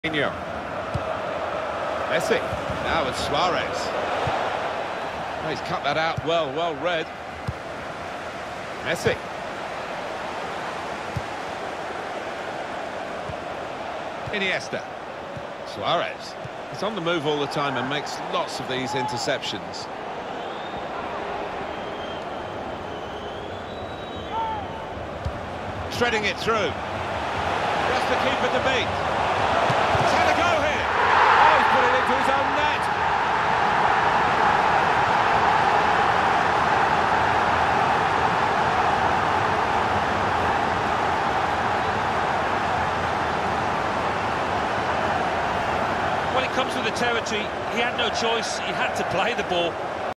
Coutinho. Messi. Now with Suarez. Oh, he's cut that out well read. Messi. Iniesta. Suarez. He's on the move all the time and makes lots of these interceptions. Shredding it through. Just to keep it to beat. He's had a go here. Oh, he's put it into his own net. When it comes to the territory, he had no choice. He had to play the ball.